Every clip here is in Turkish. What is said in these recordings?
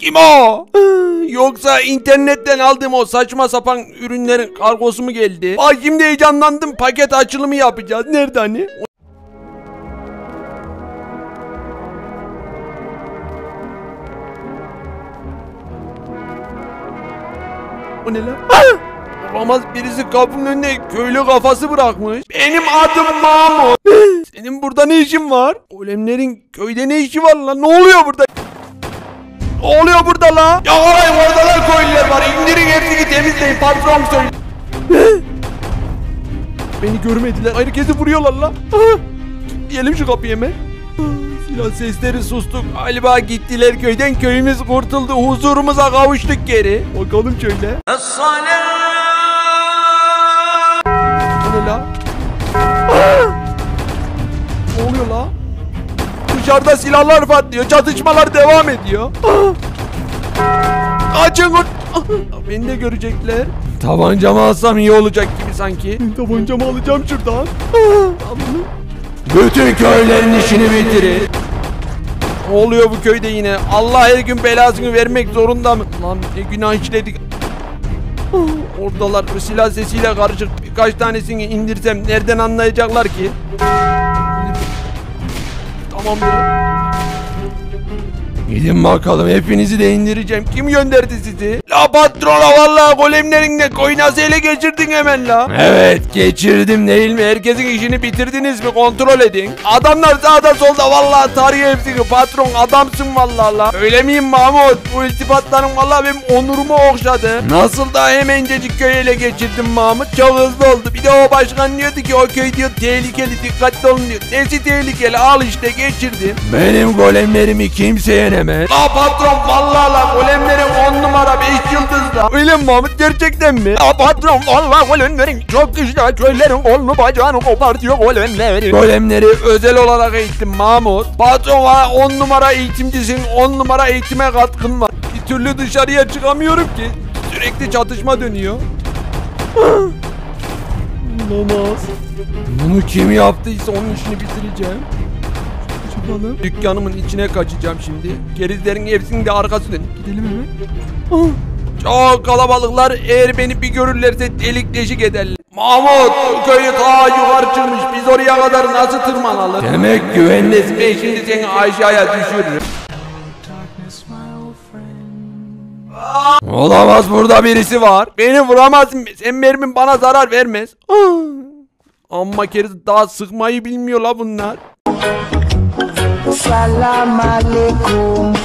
Kim o? Yoksa internetten aldığım o saçma sapan ürünlerin kargosu mu geldi? Ay şimdi heyecanlandım. Paket açılımı yapacağız. Nerede hani? O ne lan? Olamaz, birisi kapının önüne köylü kafası bırakmış. Benim adım Mahmut. Senin burada ne işin var? Golemlerin köyde ne işi var lan? Ne oluyor burada? Ne oluyor burada la? Yakalayın, oradalar köylüler var. İndirin hepsini, temizleyin, patron söyle. Beni görmediler. Herkesi vuruyorlar la. Diyelim şu kapıyı hemen. Silah sesleri sustuk. Galiba gittiler köyden. Köyümüz kurtuldu. Huzurumuza kavuştuk geri. Bakalım şöyle. O ne la? Ne oluyor la? Dışarıda silahlar patlıyor. Çatışmalar devam ediyor. Kaçın. Beni de görecekler. Tabancamı alsam iyi olacak gibi sanki. Tabancamı alacağım şuradan. Bütün köylerin işini bitirin. Ne oluyor bu köyde yine? Allah her gün belasını vermek zorunda mı? Lan ne günah işledik. Oradalar, silah sesiyle karışık. Birkaç tanesini indirsem nereden anlayacaklar ki? Tamam ya. Gidin bakalım, hepinizi de indireceğim. Kim gönderdi sizi? La patrona, vallahi golemlerinle koynası ele geçirdin hemen la. Evet, geçirdim değil mi? Herkesin işini bitirdiniz mi? Kontrol edin. Adamlar sağda solda, vallahi tarih hepsini. Patron adamsın vallahi la. Öyle miyim Mahmut? Bu iltifatların vallahi benim onurumu okşadı. Nasıl da hemencecik köyü ele geçirdim Mahmut? Çok hızlı oldu. Bir de o başkan diyordu ki o köy diyor tehlikeli, dikkatli olun diyor. Nesi tehlikeli? Al işte, geçirdim. Benim golemlerimi kimse yenemez. La patron, vallahi la golemlerim 10 numara 5 yıldızla. Öyle mi Mahmut, gerçekten mi? La patron, vallahi golemlerim çok güçlü. Köylerin kolunu bacağını kopartıyor golemleri. Golemleri özel olarak eğittim Mahmut. Patron, 10 numara eğitimcisin. 10 numara eğitime katkın var. Bir türlü dışarıya çıkamıyorum ki. Sürekli çatışma dönüyor. Olamaz. Bunu kim yaptıysa onun işini bitireceğim. Dükkanımın içine kaçacağım şimdi. Gerizlerin hepsinin de arkası dön. Gidelim hemen. Çok kalabalıklar. Eğer beni bir görürlerse delik deşik ederler. Mahmut, bu köyü ta yukarı çıkmış. Biz oraya kadar nasıl tırmanalım? Demek güvendesin. Ben şimdi seni aşağıya düşürürüm. Olamaz, burada birisi var. Beni vuramazsın. Sen mermin bana zarar vermez. Amma keriz daha sıkmayı bilmiyor la bunlar. Selam aleyküm.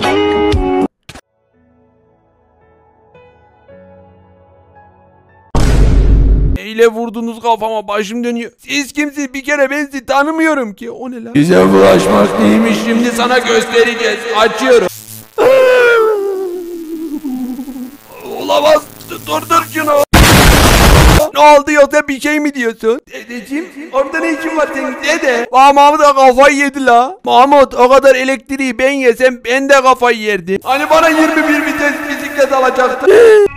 Neyle vurdunuz kafama, başım dönüyor. Siz kimsiniz? Bir kere ben sizi tanımıyorum ki. O ne lan? Bize bulaşmak neymiş şimdi sana göstereceğiz. Açıyorum. Olamaz. Dur şunu. Ne oldu, yoksa bir şey mi diyorsun? Dedeciğim, orada ne işin var senin dede? Mahmut da kafayı yedi la. Mahmut, o kadar elektriği ben yesem ben de kafayı yerdim. Hani bana 21 vites bisiklet alacaktı.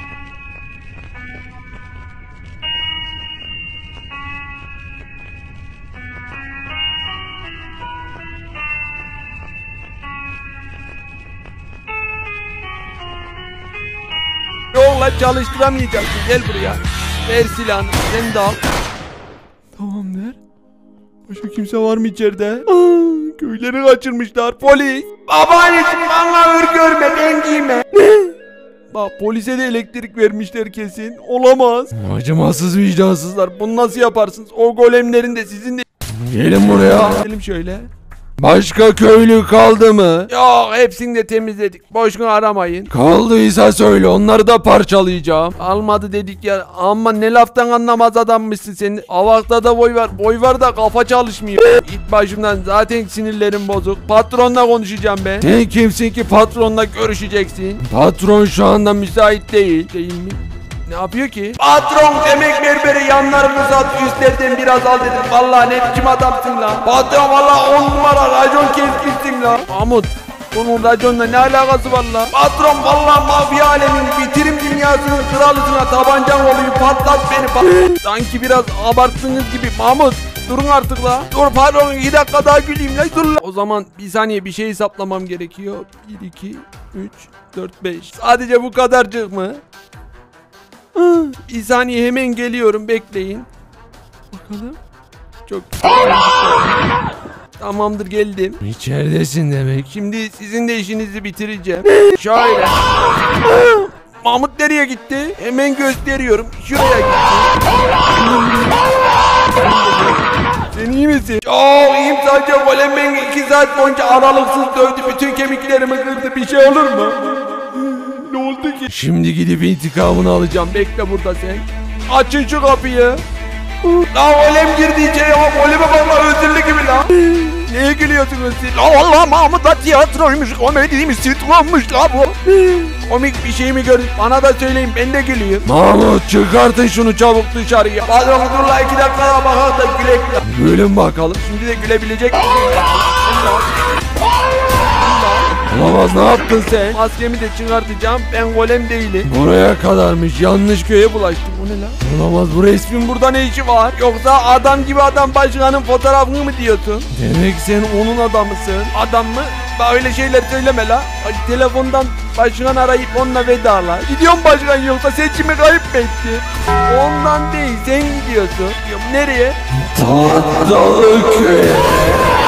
Yok lan, çalıştıramayacaksın, gel buraya. Ver silahını, sen de al. Tamamdır. Başka kimse var mı içeride? Köyleri kaçırmışlar, polis. Babaanneciğim, bana hır görme, ben giyme. Ne? Bak, polise de elektrik vermişler kesin. Olamaz. Acımasız vicdansızlar, bunu nasıl yaparsınız? O golemlerin de sizin de... Gelin buraya. Gelin şöyle. Başka köylü kaldı mı? Yok, hepsini de temizledik. Boşuna aramayın. Kaldıysa söyle, onları da parçalayacağım. Almadı dedik ya. Ama ne laftan anlamaz adammışsın sen. Avakta da boy var da kafa çalışmıyor. Git başımdan, zaten sinirlerim bozuk. Patronla konuşacağım ben. Sen kimsin ki patronla görüşeceksin? Patron şu anda müsait değil. Değil mi? Ne yapıyor ki? Patron demek berberi, yanlarını sat, üstlerden biraz al dedim. Vallahi ne biçim adamsın lan. Patron vallahi 10 numara racon kesmişsin lan. Mahmut, bunun raconla ne alakası var lan? Patron vallahi mafya alemin, bitirim dünyasının kralısına tabancam oluyor, patlat beni. Sanki biraz abarttınız gibi Mahmut. Durun artık la. Dur pardon 2 dakika daha güleyim la. Dur la. O zaman bir saniye bir şey hesaplamam gerekiyor. 1, 2, 3, 4, 5. Sadece bu kadarcık mı? Bir saniye hemen geliyorum bekleyin. Bakalım. Çok tamamdır geldim. İçeridesin demek. Şimdi sizin de işinizi bitireceğim. Şöyle. Mahmut nereye gitti? Hemen gösteriyorum. Şuraya gitti. Sen iyi misin? Çok iyiyim sadece golem beni 2 saat boyunca aralıksız dövdü. Bütün kemiklerimi kırdı. Bir şey olur mu? Ne oldu ki? Şimdi gidip intikamını alacağım. Bekle burada sen. Açın şu kapıyı. La golem girdi içeri ama goleme bakma özürlü gibi la. Neye gülüyorsunuz siz? La valla Mahmut da tiyatroymuş, komediymiş, sitcommuş la bu. Komik bir şey mi gördün? Bana da söyleyin ben de güleyim. Mahmut çıkartın şunu çabuk dışarıya. Patron dur la 2 dakikaya bakar da gülek la. Gülün bakalım şimdi de gülebilecek misin? Olamaz ne yaptın sen? Maskemi de çıkartacağım ben golem değilim. Buraya kadarmış yanlış köye bulaştım o ne lan? Olamaz bu resmin burada ne işi var? Yoksa adam gibi adam başkanın fotoğrafını mı diyorsun? Demek sen onun adamısın. Adam mı? Bak öyle şeyler söyleme la. Telefondan başkan arayıp onunla vedala. Gidiyorum başkan yoksa seçimi kayıp mı etti? Ondan değil sen gidiyorsun. Diyorum nereye? Tahtalı köye.